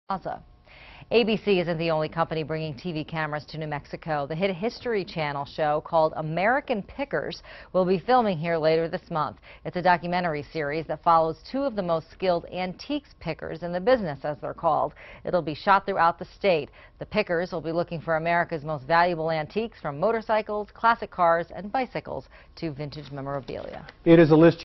Plaza. ABC isn't the only company bringing TV cameras to New Mexico. The hit History Channel show called American Pickers will be filming here later this month. It's a documentary series that follows two of the most skilled antiques pickers in the business, as they're called. It'll be shot throughout the state. The pickers will be looking for America's most valuable antiques, from motorcycles, classic cars, and bicycles to vintage memorabilia. It is a list